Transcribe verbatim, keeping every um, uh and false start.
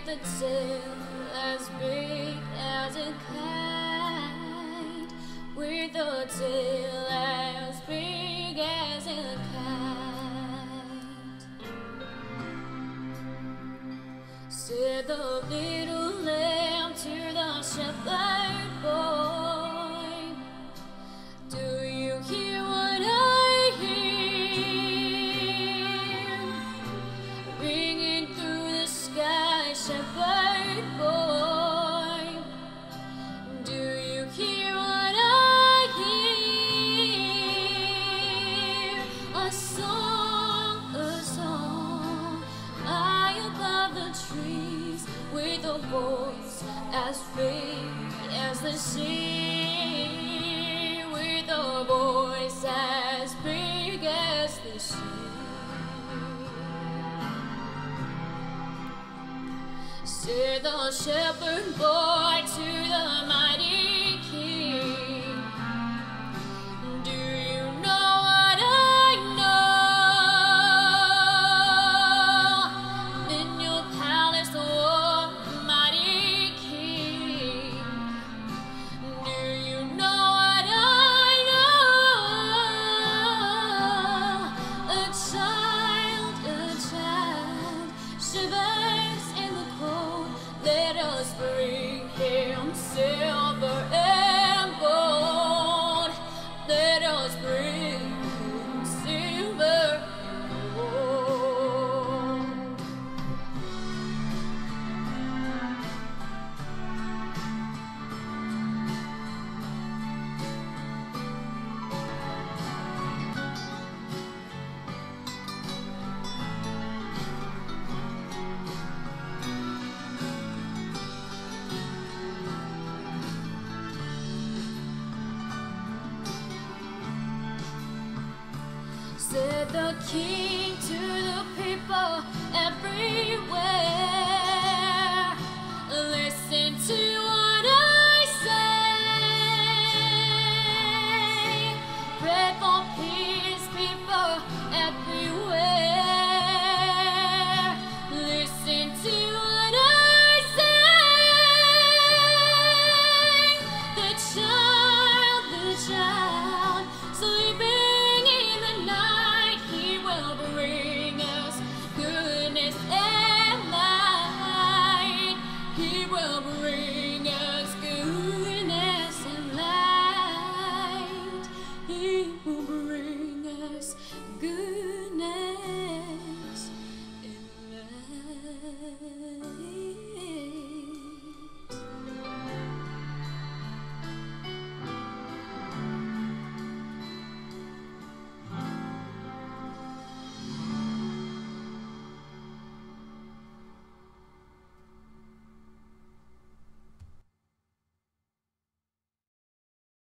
with a tail as big as a kite, with a tail as big as a kite. Said the little lamb to the shepherd boy, do you hear what I hear? Ringing through the sky, shepherd boy, do you hear what I hear? A song, a song, high above the trees, with a voice as big as the sea, with a voice as big as the sea. Said the shepherd boy to the mighty king, do you know what I know? In your palace, oh mighty king, do you know what I know? A child, a child shivers in the cold. Let us bring him silver and gold. Let us bring him silver and gold. Said the king